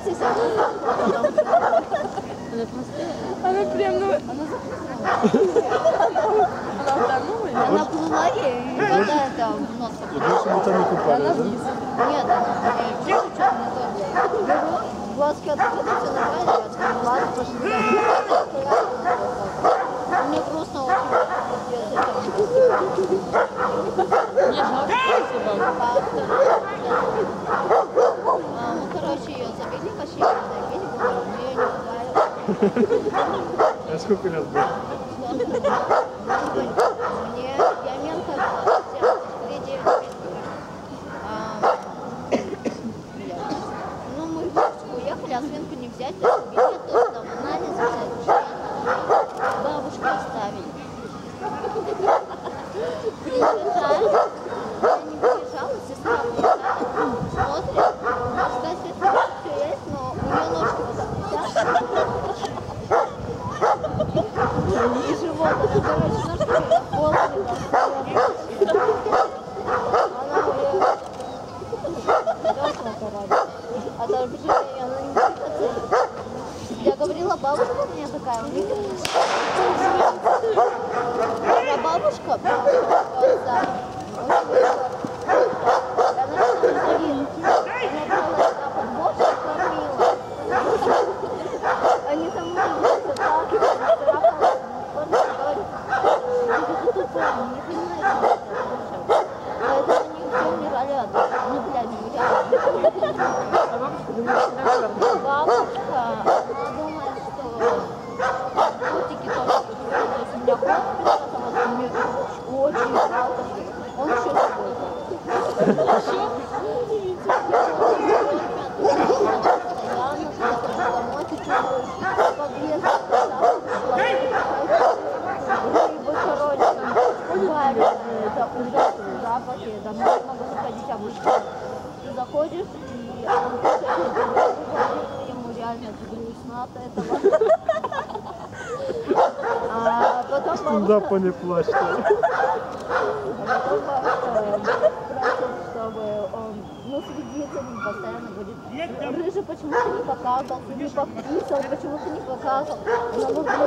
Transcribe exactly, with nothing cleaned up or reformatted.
Согласись, она Она прям, ну... Она утонула? Она плыла ей, и вода это в нос. И больше мы там не купались, Она да? вниз. Нет, она чуть-чуть не то. Беру, глазки открыты, все нормально, я скажу, ладно, пошли домой. Мне грустно очень. Не жалко, спасибо. Ну, короче, ее забили, пошли, забили, но ее не ударили. А сколько лет было? Мне, я мелко взяла, впереди. Ну, мы в Мексику уехали, а свинку не взять, то есть билет тоже там анализ взять, бабушке оставили. Приезжали, я не приезжала, сестра приезжает, смотрит, мужская сестра, все есть, но у нее ножки вот так висят. И живот, это, короче, ножки полные, она уже дёшла, короче. А там же она не двигается. Я говорила, бабушка у меня такая, у них она бабушка, да. Она брала под бочку, кормила. Они там мужики сталкивались, царапались, говорит, ты тупая, не понимаешь, поэтому они все умирали от этого. Ну, блядь, умирали. А бабушка думает, что Бабушка, она думает, что котики тоже тут, то есть у меня кот пришел, вот мне очень жалко, он еще какой-то. Постоянно что-то домой, ты чувствуешь поблизости, это ужасные запахи, домой не могу заходить обычно. Ты заходишь, и он выходит, ему реально грустно от этого. А потом Стендап, а не плачь. А потом бабушка просит, чтобы он, ну, следит за ним, постоянно говорит, Рыжий, почему ты не показывал, ты не пописал, почему ты не показывал? Она говорит,